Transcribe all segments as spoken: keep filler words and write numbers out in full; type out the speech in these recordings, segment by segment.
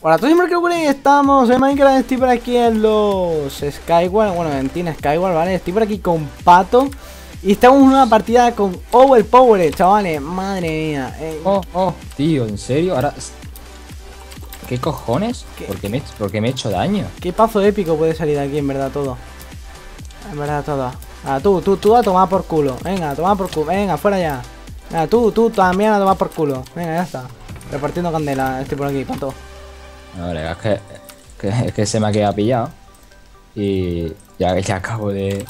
Hola a todos, siempre creo que estamos en Minecraft. Estoy por aquí en los Skyward, bueno, en Team Skyward, ¿vale? Estoy por aquí con Pato y estamos en una partida con Overpowered, chavales. Madre mía. Eh, Oh, oh, tío, ¿en serio? Ahora... ¿Qué cojones? ¿Qué? ¿Por qué me, por qué me he hecho daño? Qué pazo épico puede salir de aquí, en verdad, todo. En verdad, todo. Ah, tú, tú, tú a tomar por culo. Venga, a tomar por culo. Venga, fuera ya. Venga, tú, tú también a tomar por culo. Venga, ya está. Repartiendo candela, estoy por aquí, Pato. Vale, es que, que, es que se me ha quedado pillado. Y ya, ya acabo de...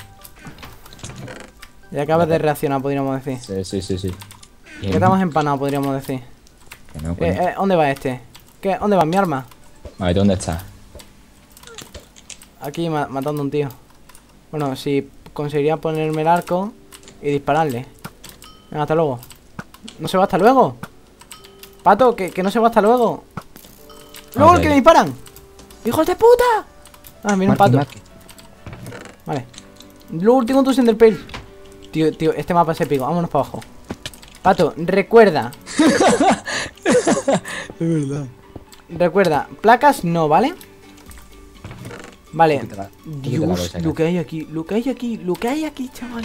Ya acabas de reaccionar, podríamos decir. Sí, sí, sí, sí. Que estamos empanados, podríamos decir. Que no, Eh, coño. eh, ¿Dónde va este? ¿Qué? ¿Dónde va mi arma? A ver, ¿dónde está? Aquí ma matando a un tío. Bueno, si conseguiría ponerme el arco y dispararle. Venga, hasta luego. ¿No se va hasta luego? Pato, que, que no se va hasta luego. ¡Luego el que me disparan! ¡Hijos de puta! Ah, mira un pato. Marky. Vale. Luego último tu Enderpearl. Tío, tío, este mapa es épico. Vámonos para abajo. Pato, recuerda. Es verdad. Recuerda, placas no, ¿vale? Vale. Quítala, quítala, Dios, voy a lo que hay aquí, lo que hay aquí, lo que hay aquí, chaval.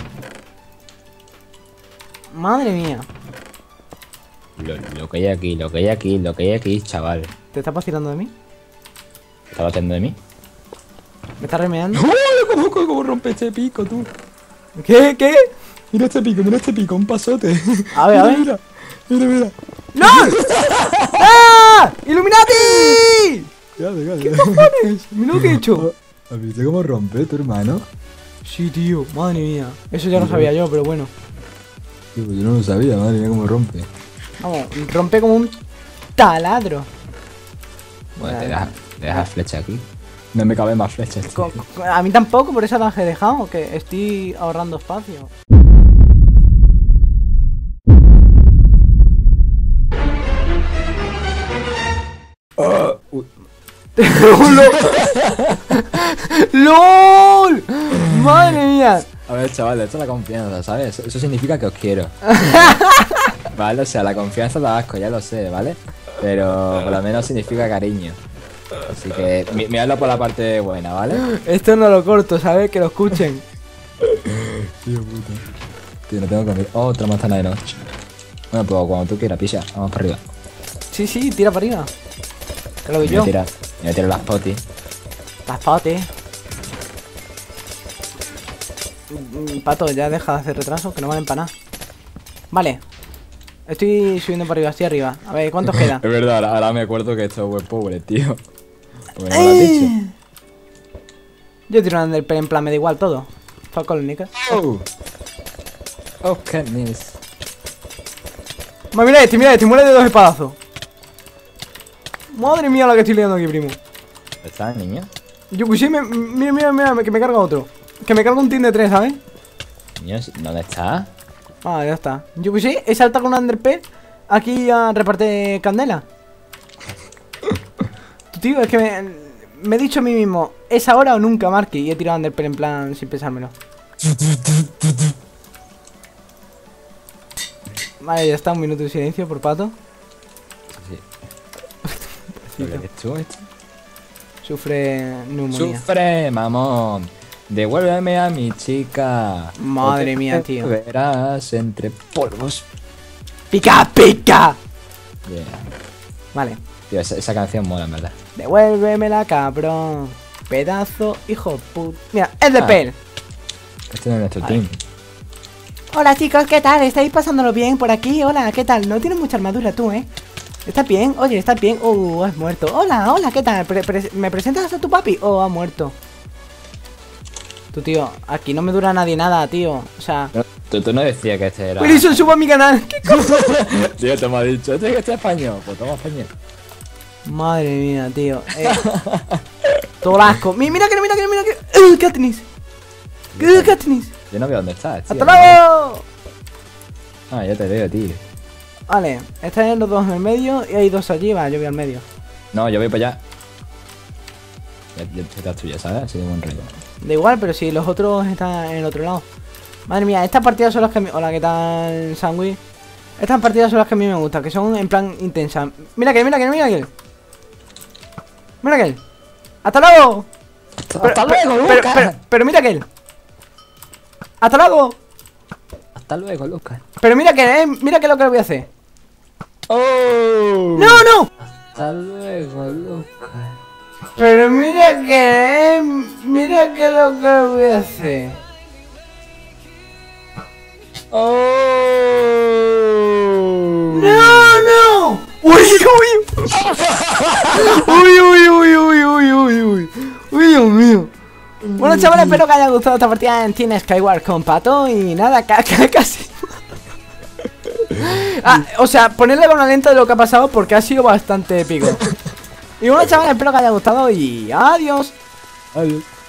Madre mía. Lo, lo que hay aquí, lo que hay aquí, lo que hay aquí, chaval. ¿Te estás vacilando de mí? ¿Estás batiendo de mí? ¿Me estás remeando? ¿Cómo, cómo, cómo rompe este pico, tú? ¿Qué? ¿Qué? Mira este pico, mira este pico, un pasote. A ver, a ver. Mira, mira, mira. ¡No! ¡Ah! ¡Illuminati! Cállate, cállate. ¿Qué cojones? Mira lo que he hecho. ¿Has visto cómo rompe tu hermano? Sí, tío, madre mía. Eso ya lo sabía yo, pero bueno. Tío, pues yo no lo sabía, madre mía, cómo rompe. Vamos, rompe como un taladro. Bueno, te dejas deja flecha aquí. No me cabe más flechas. tío. Co- co- A mí tampoco, por eso las he dejado, que estoy ahorrando espacio. Uy. ¡LOL! ¡Madre mía! A ver, chaval, esto es la confianza, ¿sabes? Eso, eso significa que os quiero. Vale, o sea, la confianza da asco, ya lo sé, ¿vale? Pero por lo menos significa cariño. Así que mi- miradlo por la parte buena, ¿vale? Esto no lo corto, ¿sabes? Que lo escuchen. Tío, puta. Tío, no tengo que... Oh, otra manzana de noche. Bueno, pues cuando tú quieras, pisa. Vamos para arriba. Sí, sí, tira para arriba. Que lo que Me yo. voy a tirar, me voy a tirar las potis. Las potes. Mm, Pato, ya deja de hacer retraso, que no valen para nada. Vale. Estoy subiendo para arriba, estoy arriba. A ver, ¿cuántos quedan? Es verdad, ahora, ahora me acuerdo que esto es web pobre, tío. Porque no me lo has dicho. ¡Eh! Yo tiro un Enderpearl en plan, me da igual todo. Fuck all, nigga. Oh. Oh, Katniss. Ma, mira este, mira este, muere de dos espadazos. Madre mía la que estoy liando aquí, primo. ¿Estás, niño? Yo pues sí, me, mira, mira, mira, que me carga otro. Que me carga un team de tres, ¿sabes? Niño, ¿dónde estás? Ah, ya está. Yo pues sí, he saltado con un Enderpearl aquí a repartir candela. Tío, es que me, me he dicho a mí mismo, ¿es ahora o nunca, Marky? Y he tirado Enderpearl en plan sin pensármelo. Vale, ya está, un minuto de silencio por Pato. Sí. ¿Lo que eres tú, esto? Sufre neumonía. Sufre, mamón. Devuélveme a mi chica. Madre o te mía, tío. Verás entre polvos. ¡Pica, pica! Yeah. Vale. Tío, esa, esa canción mola, en verdad. Devuélvemela, cabrón. Pedazo, hijo de puta. Mira, Enderpearl. Este no es nuestro Vale. team. Hola chicos, ¿qué tal? ¿Estáis pasándolo bien por aquí? Hola, ¿qué tal? No tienes mucha armadura tú, ¿eh? ¿Estás bien? Oye, ¿estás bien? Uh, has muerto. Hola, hola, ¿qué tal? Pre- pre- ¿Me presentas a tu papi? Oh, ha muerto. Tú, tío, aquí no me dura nadie nada, tío. O sea... No, tú, tú no decías que este era... Wilson, subo a mi canal. ¿Qué cosa? Tío, te me ha dicho, este que este es español. Pues toma español. Madre mía, tío. Eh, todo el asco. Mi- Mira que, mira que, mira que. ¡Uh, Katniss! ¡Uh, Katniss! Yo no veo dónde estás, tío. ¡Hasta luego! Ah, ya te veo, tío. Vale, están los dos en el medio y hay dos allí. Va, yo voy al medio. No, yo voy para allá. Ya, ya estás tuya, ¿sabes? Así de buen rollo. Da igual, pero si los otros están en el otro lado. Madre mía, estas partidas son las que a mí... Hola, ¿qué tal, Sandwich? Estas partidas son las que a mí me gustan, que son en plan intensas. Mira que, mira que, mira que. Mira aquel. ¡Hasta luego! Hasta Pero, luego, pero, Lucas. pero, pero mira aquel. ¡Hasta luego! Hasta luego, Lucas. Pero mira que, eh, mira que lo que voy a hacer. ¡Oh! ¡No, no! Hasta luego, Lucas. Pero mira que, eh, mira que lo que voy a hacer. ¡Oh! ¡No, no! ¡Uy, uy! ¡Uy, uy, uy, uy, uy, uy, uy! ¡Uy, Dios mío! Bueno, chavales, espero que haya gustado esta partida en Team Skyward con Pato. Y nada, ca ca casi... ah, o sea, ponerle con una lenta de lo que ha pasado porque ha sido bastante épico. Y bueno, chavales, espero que haya gustado y adiós. Adiós.